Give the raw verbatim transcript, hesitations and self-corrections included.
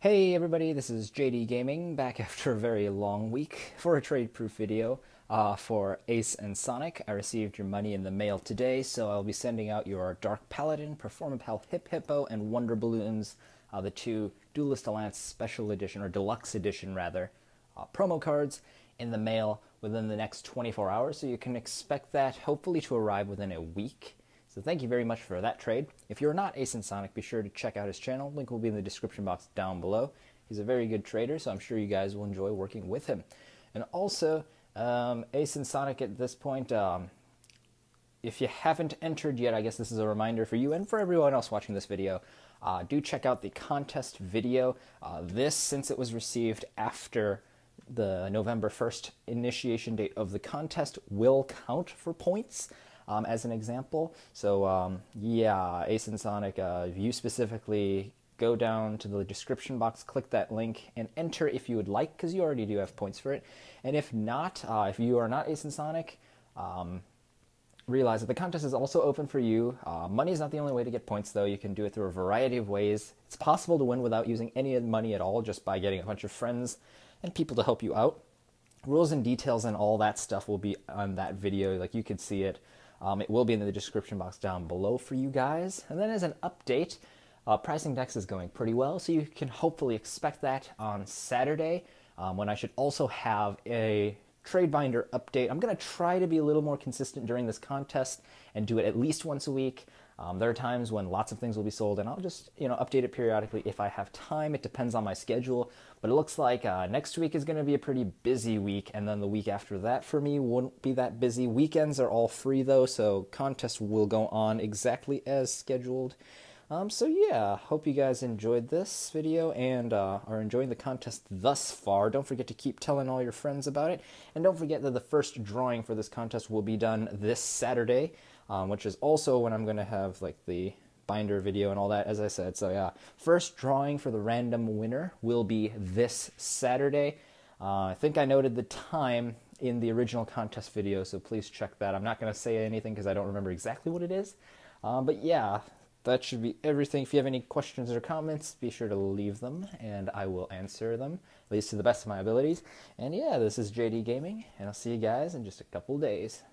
Hey everybody, this is J D Gaming, back after a very long week for a trade proof video uh, for Ace and Sonic. I received your money in the mail today, so I'll be sending out your Dark Paladin, Performapal Hip Hippo, and Wonder Balloons, uh, the two Duelist Alliance Special Edition, or Deluxe Edition rather, uh, promo cards in the mail within the next twenty-four hours, so you can expect that hopefully to arrive within a week. So thank you very much for that trade. If you're not Ace and Sonic, be sure to check out his channel. Link will be in the description box down below. He's a very good trader, so I'm sure you guys will enjoy working with him. And also, um, Ace and Sonic at this point, um, if you haven't entered yet, I guess this is a reminder for you and for everyone else watching this video. Uh, do check out the contest video. Uh, this, since it was received after the November first initiation date of the contest, will count for points. Um, as an example. So um, yeah, Ace and Sonic, uh, if you specifically go down to the description box, click that link, and enter if you would like, because you already do have points for it. And if not, uh, if you are not Ace and Sonic, um, realize that the contest is also open for you. Uh, money is not the only way to get points, though. You can do it through a variety of ways. It's possible to win without using any money at all, just by getting a bunch of friends and people to help you out. Rules and details and all that stuff will be on that video, like you can see it. Um, it will be in the description box down below for you guys. And then as an update, uh, Pricing Decks is going pretty well, so you can hopefully expect that on Saturday, um, when I should also have a trade binder update. I'm going to try to be a little more consistent during this contest and do it at least once a week. Um, there are times when lots of things will be sold, and I'll just, you know, update it periodically if I have time. It depends on my schedule, but it looks like uh, next week is going to be a pretty busy week, and then the week after that for me won't be that busy. Weekends are all free, though, so contests will go on exactly as scheduled. Um, so yeah, hope you guys enjoyed this video and uh, are enjoying the contest thus far. Don't forget to keep telling all your friends about it, and don't forget that the first drawing for this contest will be done this Saturday. Um, which is also when I'm going to have like the binder video and all that, as I said. So yeah, first drawing for the random winner will be this Saturday. Uh, I think I noted the time in the original contest video, so please check that. I'm not going to say anything because I don't remember exactly what it is. Uh, but yeah, that should be everything. If you have any questions or comments, be sure to leave them, and I will answer them, at least to the best of my abilities. And yeah, this is J D Gaming, and I'll see you guys in just a couple days.